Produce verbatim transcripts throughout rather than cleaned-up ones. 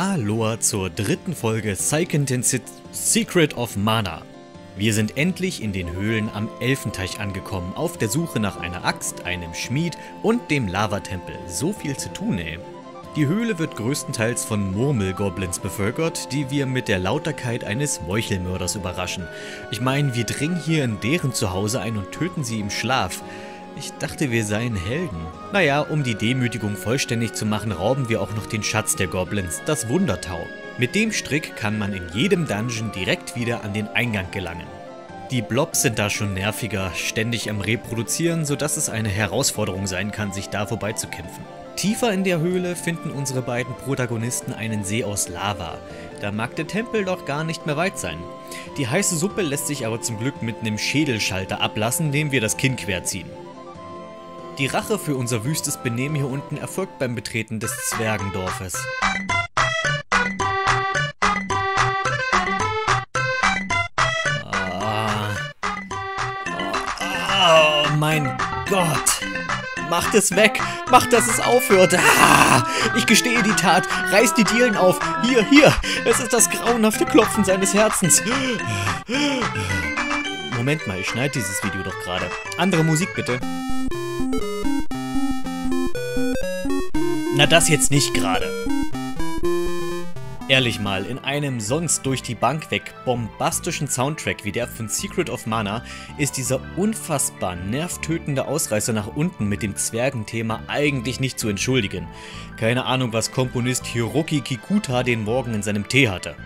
Aloha zur dritten Folge Seiken Densetsu Secret of Mana. Wir sind endlich in den Höhlen am Elfenteich angekommen, auf der Suche nach einer Axt, einem Schmied und dem Lavatempel. So viel zu tun, ey. Die Höhle wird größtenteils von Murmelgoblins bevölkert, die wir mit der Lauterkeit eines Meuchelmörders überraschen. Ich meine, wir dringen hier in deren Zuhause ein und töten sie im Schlaf. Ich dachte, wir seien Helden. Naja, um die Demütigung vollständig zu machen, rauben wir auch noch den Schatz der Goblins, das Wundertau. Mit dem Strick kann man in jedem Dungeon direkt wieder an den Eingang gelangen. Die Blobs sind da schon nerviger, ständig am Reproduzieren, sodass es eine Herausforderung sein kann, sich da vorbeizukämpfen. Tiefer in der Höhle finden unsere beiden Protagonisten einen See aus Lava. Da mag der Tempel doch gar nicht mehr weit sein. Die heiße Suppe lässt sich aber zum Glück mit einem Schädelschalter ablassen, dem wir das Kinn querziehen. Die Rache für unser wüstes Benehmen hier unten erfolgt beim Betreten des Zwergendorfes. Ah. Oh, oh mein Gott! Macht es weg! Macht, dass es aufhört! Ah, ich gestehe die Tat! Reißt die Dielen auf! Hier, hier! Es ist das grauenhafte Klopfen seines Herzens! Moment mal, ich schneide dieses Video doch gerade. Andere Musik bitte. Na, das jetzt nicht gerade. Ehrlich mal, in einem sonst durch die Bank weg bombastischen Soundtrack wie der von Secret of Mana ist dieser unfassbar nervtötende Ausreißer nach unten mit dem Zwergenthema eigentlich nicht zu entschuldigen. Keine Ahnung, was Komponist Hiroki Kikuta den Morgen in seinem Tee hatte.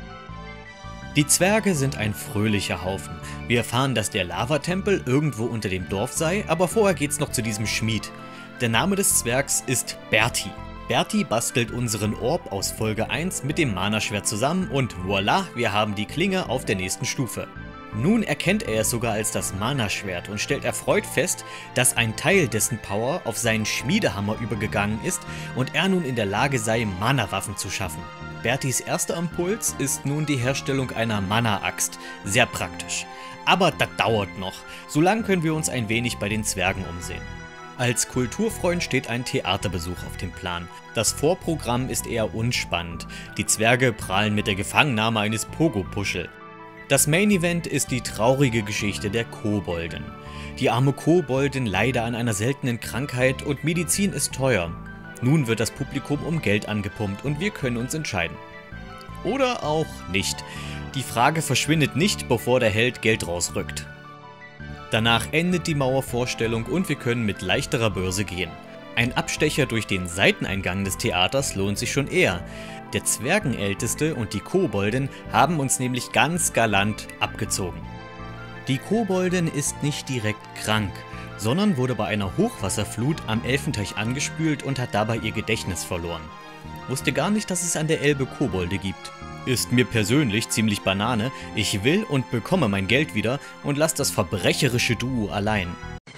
Die Zwerge sind ein fröhlicher Haufen. Wir erfahren, dass der Lavatempel irgendwo unter dem Dorf sei, aber vorher geht's noch zu diesem Schmied. Der Name des Zwergs ist Berti. Berti bastelt unseren Orb aus Folge eins mit dem Mana-Schwert zusammen und voila, wir haben die Klinge auf der nächsten Stufe. Nun erkennt er es sogar als das Mana-Schwert und stellt erfreut fest, dass ein Teil dessen Power auf seinen Schmiedehammer übergegangen ist und er nun in der Lage sei, Mana-Waffen zu schaffen. Bertis erster Impuls ist nun die Herstellung einer Mana-Axt, sehr praktisch. Aber das dauert noch, solange können wir uns ein wenig bei den Zwergen umsehen. Als Kulturfreund steht ein Theaterbesuch auf dem Plan. Das Vorprogramm ist eher unspannend. Die Zwerge prahlen mit der Gefangennahme eines Pogo-Puschel. Das Main-Event ist die traurige Geschichte der Kobolden. Die arme Koboldin leidet an einer seltenen Krankheit und Medizin ist teuer. Nun wird das Publikum um Geld angepumpt und wir können uns entscheiden. Oder auch nicht. Die Frage verschwindet nicht, bevor der Held Geld rausrückt. Danach endet die Mauervorstellung und wir können mit leichterer Börse gehen. Ein Abstecher durch den Seiteneingang des Theaters lohnt sich schon eher. Der Zwergenälteste und die Koboldin haben uns nämlich ganz galant abgezogen. Die Koboldin ist nicht direkt krank, sondern wurde bei einer Hochwasserflut am Elfenteich angespült und hat dabei ihr Gedächtnis verloren. Wusste gar nicht, dass es an der Elbe Kobolde gibt. Ist mir persönlich ziemlich Banane, ich will und bekomme mein Geld wieder und lass das verbrecherische Duo allein.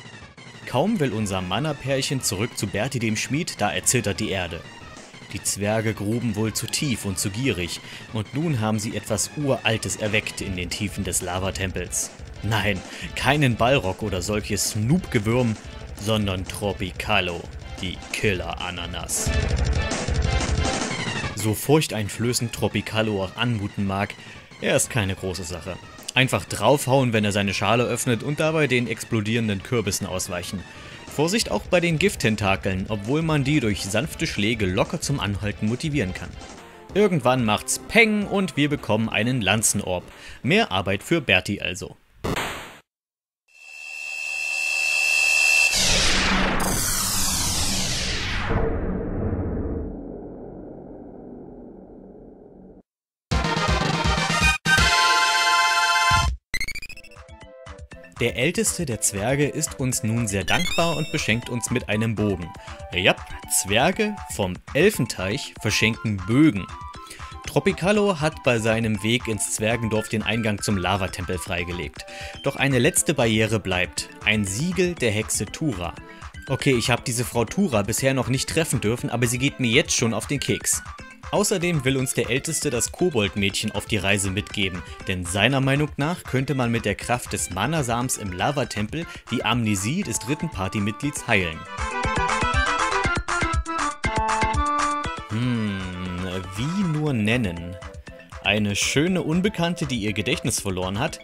Kaum will unser Mana-Pärchen zurück zu Berti dem Schmied, da erzittert die Erde. Die Zwerge gruben wohl zu tief und zu gierig und nun haben sie etwas Uraltes erweckt in den Tiefen des Lavatempels. Nein, keinen Balrog oder solches Snoop-Gewürm, sondern Tropicalo, die Killer-Ananas. So furchteinflößend Tropicalo auch anmuten mag, er ist keine große Sache. Einfach draufhauen, wenn er seine Schale öffnet und dabei den explodierenden Kürbissen ausweichen. Vorsicht auch bei den Gifttentakeln, obwohl man die durch sanfte Schläge locker zum Anhalten motivieren kann. Irgendwann macht's Peng und wir bekommen einen Lanzenorb. Mehr Arbeit für Berti also. Der älteste der Zwerge ist uns nun sehr dankbar und beschenkt uns mit einem Bogen. Ja, Zwerge vom Elfenteich verschenken Bögen. Tropicalo hat bei seinem Weg ins Zwergendorf den Eingang zum Lavatempel freigelegt. Doch eine letzte Barriere bleibt, ein Siegel der Hexe Tura. Okay, ich habe diese Frau Tura bisher noch nicht treffen dürfen, aber sie geht mir jetzt schon auf den Keks. Außerdem will uns der Älteste das Koboldmädchen auf die Reise mitgeben, denn seiner Meinung nach könnte man mit der Kraft des Manasams im Lavatempel die Amnesie des dritten Partymitglieds heilen. Hm, wie nur nur nennen? Eine schöne Unbekannte, die ihr Gedächtnis verloren hat?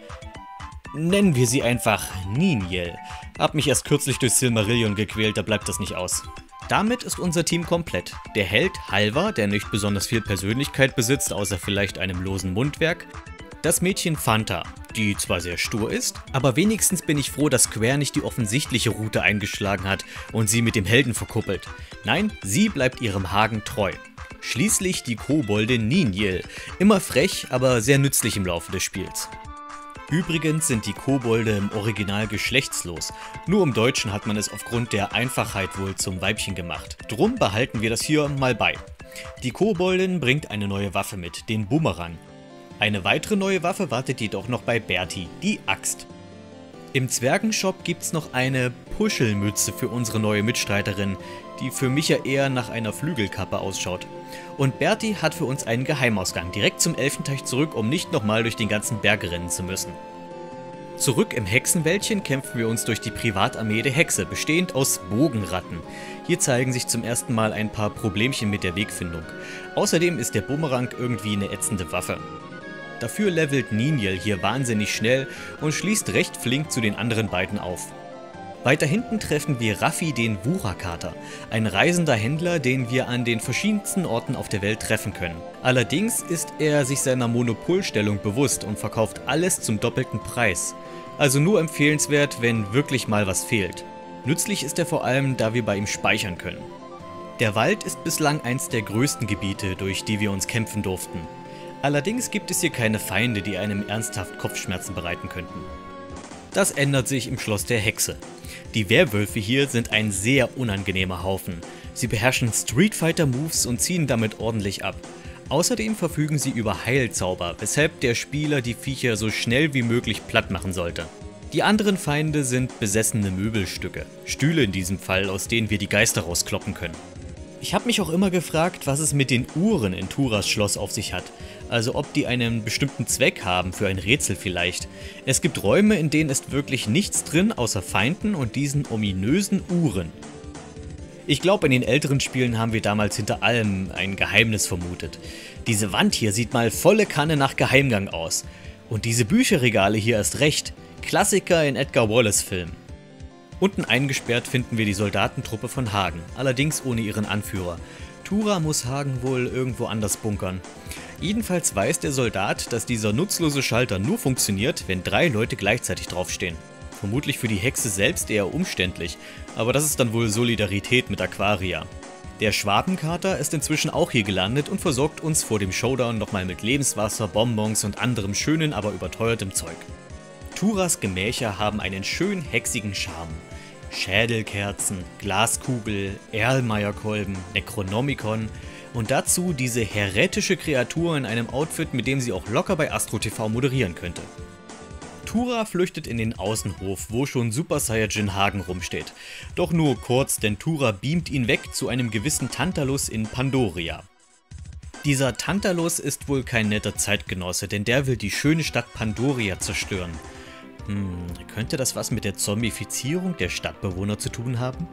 Nennen wir sie einfach Niniel. Hab mich erst kürzlich durch Silmarillion gequält, da bleibt das nicht aus. Damit ist unser Team komplett. Der Held Halvar, der nicht besonders viel Persönlichkeit besitzt, außer vielleicht einem losen Mundwerk. Das Mädchen Fanta, die zwar sehr stur ist, aber wenigstens bin ich froh, dass Square nicht die offensichtliche Route eingeschlagen hat und sie mit dem Helden verkuppelt. Nein, sie bleibt ihrem Hagen treu. Schließlich die Koboldin Niniel, immer frech, aber sehr nützlich im Laufe des Spiels. Übrigens sind die Kobolde im Original geschlechtslos, nur im Deutschen hat man es aufgrund der Einfachheit wohl zum Weibchen gemacht. Drum behalten wir das hier mal bei. Die Koboldin bringt eine neue Waffe mit, den Bumerang. Eine weitere neue Waffe wartet jedoch noch bei Berti, die Axt. Im Zwergenshop gibt's noch eine Puschelmütze für unsere neue Mitstreiterin, die für mich ja eher nach einer Flügelkappe ausschaut. Und Berti hat für uns einen Geheimausgang direkt zum Elfenteich zurück, um nicht nochmal durch den ganzen Berg rennen zu müssen. Zurück im Hexenwäldchen kämpfen wir uns durch die Privatarmee der Hexe, bestehend aus Bogenratten. Hier zeigen sich zum ersten Mal ein paar Problemchen mit der Wegfindung. Außerdem ist der Bumerang irgendwie eine ätzende Waffe. Dafür levelt Niniel hier wahnsinnig schnell und schließt recht flink zu den anderen beiden auf. Weiter hinten treffen wir Raffi, den Wurakater, ein reisender Händler, den wir an den verschiedensten Orten auf der Welt treffen können. Allerdings ist er sich seiner Monopolstellung bewusst und verkauft alles zum doppelten Preis. Also nur empfehlenswert, wenn wirklich mal was fehlt. Nützlich ist er vor allem, da wir bei ihm speichern können. Der Wald ist bislang eins der größten Gebiete, durch die wir uns kämpfen durften. Allerdings gibt es hier keine Feinde, die einem ernsthaft Kopfschmerzen bereiten könnten. Das ändert sich im Schloss der Hexe. Die Werwölfe hier sind ein sehr unangenehmer Haufen. Sie beherrschen Street Fighter Moves und ziehen damit ordentlich ab. Außerdem verfügen sie über Heilzauber, weshalb der Spieler die Viecher so schnell wie möglich platt machen sollte. Die anderen Feinde sind besessene Möbelstücke, Stühle in diesem Fall, aus denen wir die Geister rauskloppen können. Ich habe mich auch immer gefragt, was es mit den Uhren in Turas Schloss auf sich hat. Also ob die einen bestimmten Zweck haben, für ein Rätsel vielleicht. Es gibt Räume, in denen ist wirklich nichts drin, außer Feinden und diesen ominösen Uhren. Ich glaube, in den älteren Spielen haben wir damals hinter allem ein Geheimnis vermutet. Diese Wand hier sieht mal volle Kanne nach Geheimgang aus. Und diese Bücherregale hier erst recht. Klassiker in Edgar Wallace Filmen. Unten eingesperrt finden wir die Soldatentruppe von Hagen, allerdings ohne ihren Anführer. Tura muss Hagen wohl irgendwo anders bunkern. Jedenfalls weiß der Soldat, dass dieser nutzlose Schalter nur funktioniert, wenn drei Leute gleichzeitig draufstehen. Vermutlich für die Hexe selbst eher umständlich, aber das ist dann wohl Solidarität mit Aquaria. Der Schwabenkater ist inzwischen auch hier gelandet und versorgt uns vor dem Showdown nochmal mit Lebenswasser, Bonbons und anderem schönen, aber überteuertem Zeug. Turas Gemächer haben einen schön hexigen Charme. Schädelkerzen, Glaskugel, Erlmeyer-Kolben, Necronomicon und dazu diese heretische Kreatur in einem Outfit, mit dem sie auch locker bei Astro T V moderieren könnte. Tura flüchtet in den Außenhof, wo schon Super Saiyajin Hagen rumsteht. Doch nur kurz, denn Tura beamt ihn weg zu einem gewissen Tantalus in Pandoria. Dieser Tantalus ist wohl kein netter Zeitgenosse, denn der will die schöne Stadt Pandoria zerstören. Hm, könnte das was mit der Zombifizierung der Stadtbewohner zu tun haben?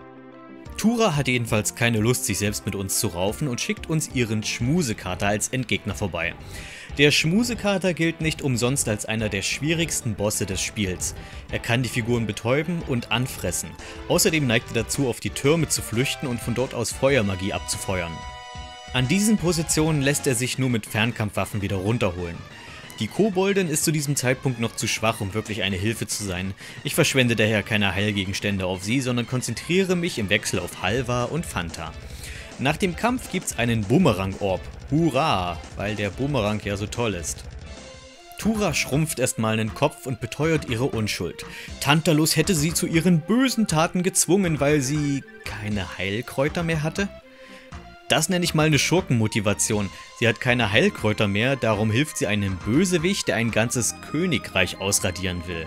Tura hat jedenfalls keine Lust, sich selbst mit uns zu raufen und schickt uns ihren Schmusekater als Endgegner vorbei. Der Schmusekater gilt nicht umsonst als einer der schwierigsten Bosse des Spiels. Er kann die Figuren betäuben und anfressen. Außerdem neigt er dazu, auf die Türme zu flüchten und von dort aus Feuermagie abzufeuern. An diesen Positionen lässt er sich nur mit Fernkampfwaffen wieder runterholen. Die Koboldin ist zu diesem Zeitpunkt noch zu schwach, um wirklich eine Hilfe zu sein. Ich verschwende daher keine Heilgegenstände auf sie, sondern konzentriere mich im Wechsel auf Halvar und Fanta. Nach dem Kampf gibt's einen Bumerang-Orb. Hurra, weil der Bumerang ja so toll ist. Tura schrumpft erstmal den Kopf und beteuert ihre Unschuld. Tantalus hätte sie zu ihren bösen Taten gezwungen, weil sie keine Heilkräuter mehr hatte? Das nenne ich mal eine Schurkenmotivation. Sie hat keine Heilkräuter mehr, darum hilft sie einem Bösewicht, der ein ganzes Königreich ausradieren will.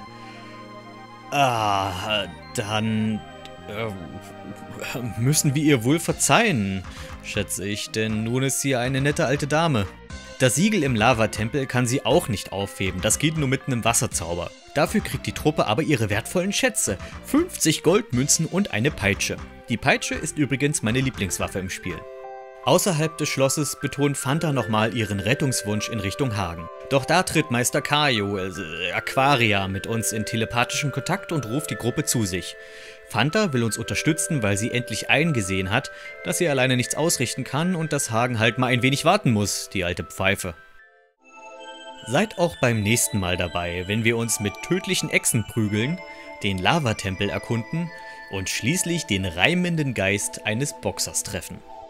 Ah, dann äh, müssen wir ihr wohl verzeihen, schätze ich, denn nun ist sie eine nette alte Dame. Das Siegel im Lavatempel kann sie auch nicht aufheben, das geht nur mit einem Wasserzauber. Dafür kriegt die Truppe aber ihre wertvollen Schätze, fünfzig Goldmünzen und eine Peitsche. Die Peitsche ist übrigens meine Lieblingswaffe im Spiel. Außerhalb des Schlosses betont Fanta nochmal ihren Rettungswunsch in Richtung Hagen. Doch da tritt Meister Kajo, also Aquaria, mit uns in telepathischen Kontakt und ruft die Gruppe zu sich. Fanta will uns unterstützen, weil sie endlich eingesehen hat, dass sie alleine nichts ausrichten kann und dass Hagen halt mal ein wenig warten muss, die alte Pfeife. Seid auch beim nächsten Mal dabei, wenn wir uns mit tödlichen Echsen prügeln, den Lavatempel erkunden und schließlich den reimenden Geist eines Boxers treffen.